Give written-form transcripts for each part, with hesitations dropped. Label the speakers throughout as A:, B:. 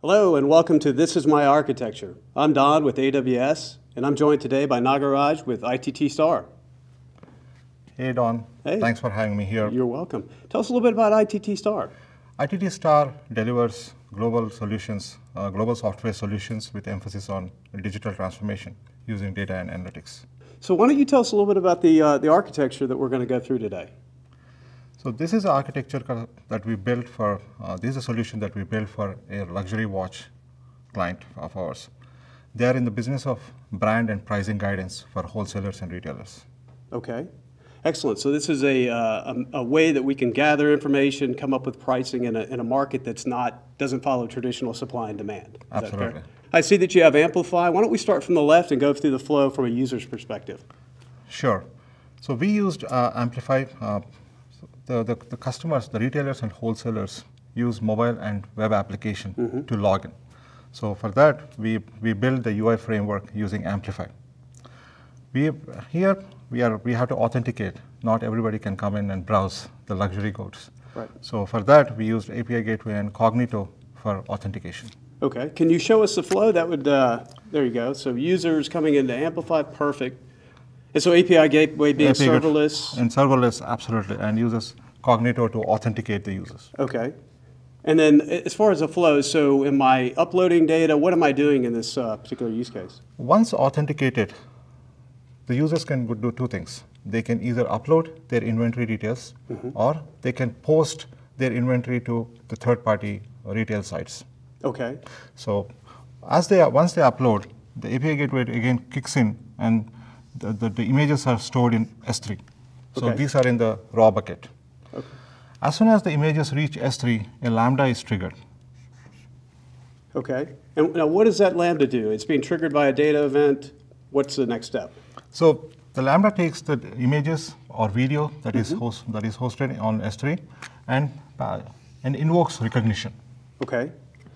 A: Hello and welcome to This Is My Architecture. I'm Don with AWS and I'm joined today by Nagaraj with ITTStar.
B: Hey Don,
A: Hey.
B: Thanks for having me here.
A: You're welcome. Tell us a little bit about ITTStar.
B: ITTStar delivers global solutions, global software solutions with emphasis on digital transformation using data and analytics.
A: So why don't you tell us a little bit about the architecture that we're going to go through today?
B: So this is an architecture that we built for, this is a solution that we built for a luxury watch client of ours. They are in the business of brand and pricing guidance for wholesalers and retailers.
A: Okay, excellent. So this is a way that we can gather information, come up with pricing in a market that's doesn't follow traditional supply and demand. Is
B: Absolutely.
A: that fair? I see that you have Amplify. Why don't we start from the left and go through the flow from a user's perspective?
B: Sure. So we used Amplify. The customers, the retailers and wholesalers use mobile and web application to log in. So for that, we build the UI framework using Amplify. We have to authenticate. Not everybody can come in and browse the luxury goods.
A: Right.
B: So for that, we used API Gateway and Cognito for authentication.
A: Okay, can you show us the flow? That would, there you go. So users coming into Amplify, perfect. And so API Gateway being serverless?
B: And serverless, absolutely, and uses Cognito to authenticate the users.
A: Okay. And then as far as the flow, so am I uploading data? What am I doing in this particular use case?
B: Once authenticated, the users can do two things. They can either upload their inventory details or they can post their inventory to the third-party retail sites.
A: Okay.
B: So once they upload, the API Gateway again kicks in and the images are stored in S3. So
A: Okay.
B: these are in the raw bucket.
A: Okay.
B: As soon as the images reach S3, a Lambda is triggered.
A: Okay. And now what does that Lambda do? It's being triggered by a data event. What's the next step?
B: So the Lambda takes the images or video that is hosted on S3 and invokes Rekognition.
A: Okay.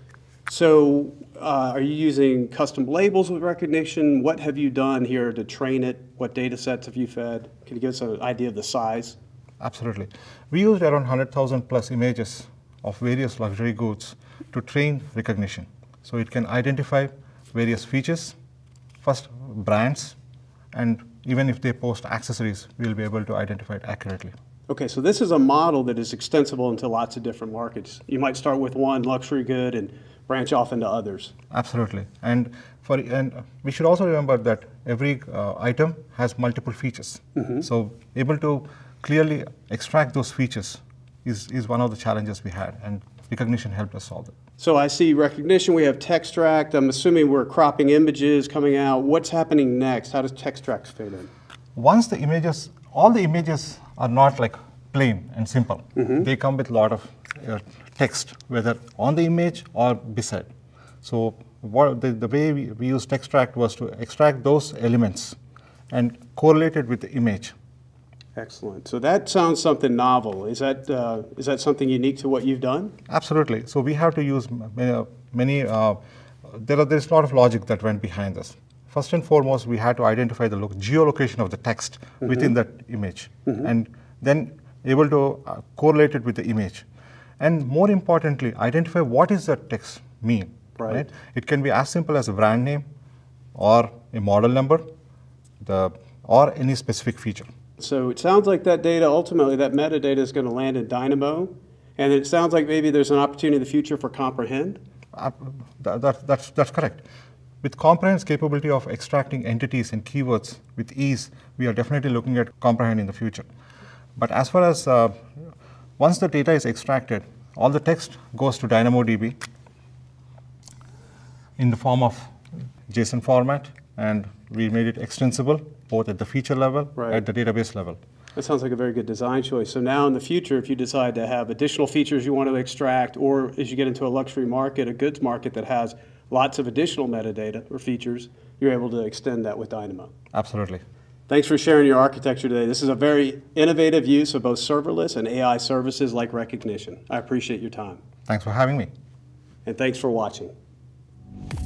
A: So are you using custom labels with Rekognition? What have you done here to train it? What data sets have you fed? Can you give us an idea of the size?
B: Absolutely. We used around 100,000 plus images of various luxury goods to train Rekognition. So it can identify various features, first brands, and even if they post accessories, we'll be able to identify it accurately.
A: Okay, so this is a model that is extensible into lots of different markets. You might start with one luxury good and branch off into others.
B: Absolutely. And we should also remember that every item has multiple features. So able to clearly extract those features is one of the challenges we had, and Rekognition helped us solve it.
A: So I see Rekognition, we have Textract. I'm assuming we're cropping images coming out. What's happening next? How does Textract fit in?
B: Once the images, all the images are not like plain and simple. They come with a lot of text, whether on the image or beside. So the way we used Textract was to extract those elements and correlate it with the image.
A: Excellent. So that sounds something novel. Is that something unique to what you've done?
B: Absolutely. So we have to use there's a lot of logic that went behind this. First and foremost, we had to identify the geolocation of the text within that image, and then able to correlate it with the image. And more importantly, identify what does that text mean. Right? It can be as simple as a brand name or a model number or any specific feature.
A: So it sounds like that data, ultimately, that metadata is going to land in Dynamo, and it sounds like maybe there's an opportunity in the future for Comprehend?
B: That's correct. With Comprehend's capability of extracting entities and keywords with ease, we are definitely looking at Comprehend in the future. But as far as once the data is extracted, all the text goes to DynamoDB in the form of JSON format, and we made it extensible both at the feature level, at the database level.
A: That sounds like a very good design choice. So now in the future, if you decide to have additional features you want to extract, or as you get into a luxury market, a goods market that has lots of additional metadata or features, you're able to extend that with Dynamo.
B: Absolutely.
A: Thanks for sharing your architecture today. This is a very innovative use of both serverless and AI services like Rekognition. I appreciate your time.
B: Thanks for having me.
A: And thanks for watching.